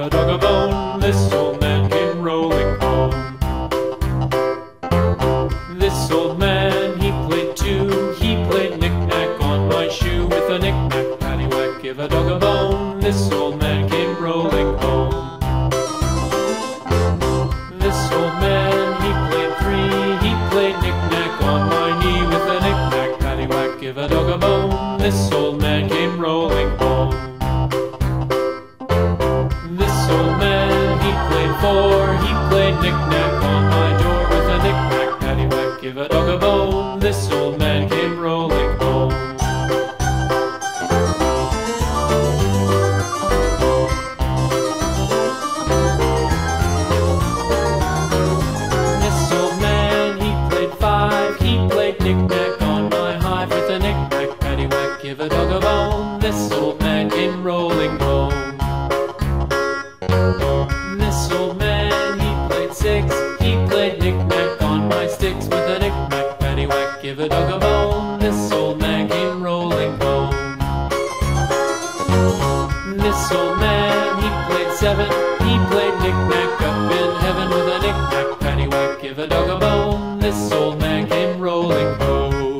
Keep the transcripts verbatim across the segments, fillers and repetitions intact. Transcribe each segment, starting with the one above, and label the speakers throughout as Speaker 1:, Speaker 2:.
Speaker 1: a dog a bone. This old man came rolling home. This old man, he played too. He played knick-knack on my shoe. With a knick-knack, paddywhack, give a dog a bone. This old man came rolling home. This old man, he played three. He played knick-knack on my knee. With a knick-knack, paddywhack, give a dog a bone. This old man came rolling home. This old man, he played four. He played knick-knack on my door. With a knick-knack, paddywhack, give a dog a bone. This old man came rolling home. This old man, he played five. He played knick-knack on my hive. With a knick-knack, paddywhack, give a dog a bone. This old man came rolling home. This old man, he played six. He played knick-knack on my sticks. With a knick-knack, paddywhack, give a dog a bone. This old man came rolling home. This old man, he played seven. He played knick-knack up in heaven. With a knick-knack, paddywhack, give a dog a bone. This old man came rolling home.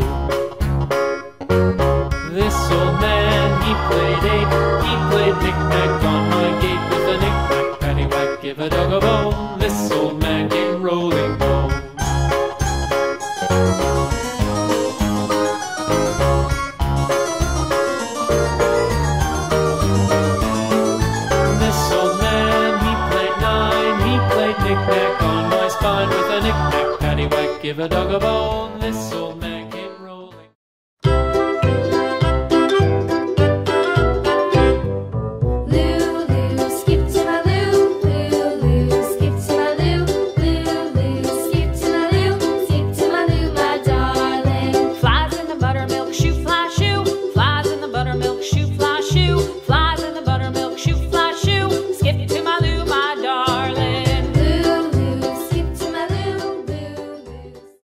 Speaker 1: This old man, he played eight. He played knick-knack on my gate. With a knick-knack, paddywhack, give a dog a bone. This old man came rolling home. This old man, he played nine. He played knick-knack on my spine. With a knick-knack, paddywhack, give a dog a bone. This old man